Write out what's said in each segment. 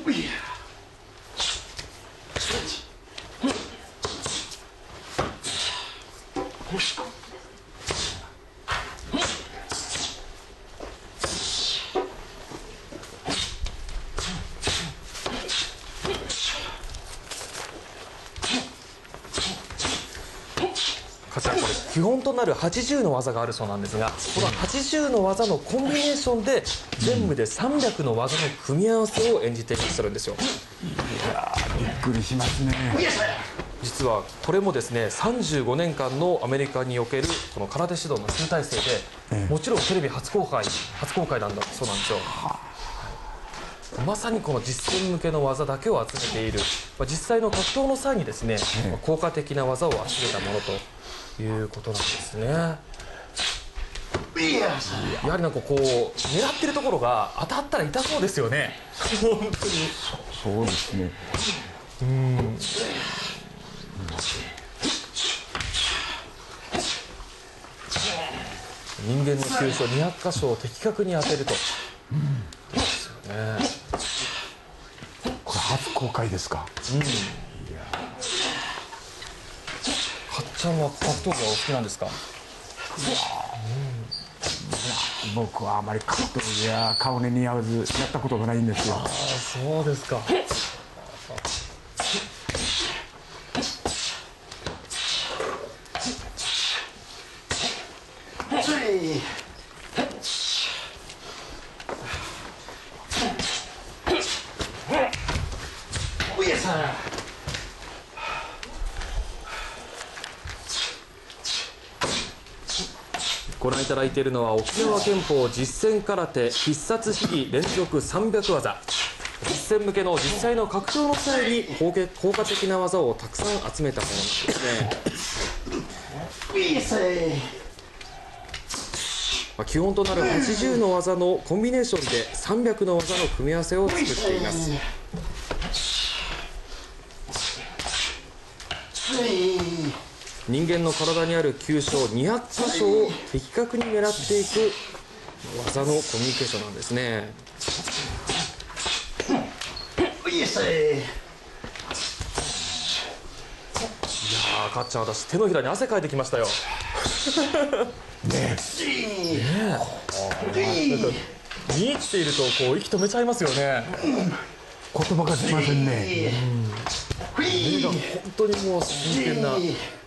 基本となる80の技があるそうなんですが、この80の技のコンビネーションで全部で300の技の組み合わせを演じていらっしゃるんですよ。 いやー、びっくりしますね。 実はこれもですね、35年間のアメリカにおけるこの空手指導の集大成で、もちろんテレビ初公開なんだそうなんですよ。まさにこの実践向けの技だけを集めている、実際の格闘の際にですね、効果的な技を集めたものということなんですね。やはりなんかこう狙ってるところが当たったら痛そうですよね。本当にそうですね。 人間の急所200箇所を的確に当てると。ですよね。 これ初公開ですか。 かっちゃんは格闘技はお好きなんですか。 僕はあまり格闘技や顔に似合わずやったことがないんですよ。 ああ、そうですか。ご覧いただいているのは沖縄拳法実践空手必殺試技連続300技。実践向けの実際の格闘の際に効果的な技をたくさん集めたものなんですね。基本となる80の技のコンビネーションで300の技の組み合わせを作っています。人間の体にある急所200箇所を的確に狙っていく技のコミュニケーションなんですね。いやー、かっちゃん、私手のひらに汗かいてきましたよ。見入っているとこう息止めちゃいますよね。 言葉が出ませんね。 目が本当にもう真剣な。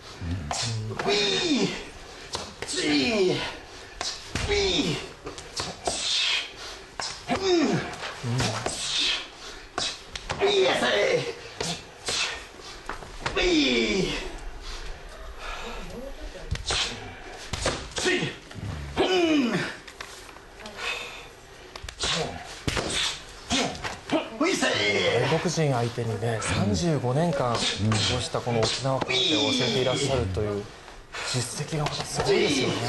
外国人相手にね、35年間こうしたこの沖縄空手を教えていらっしゃるという実績がまたすごいですよね。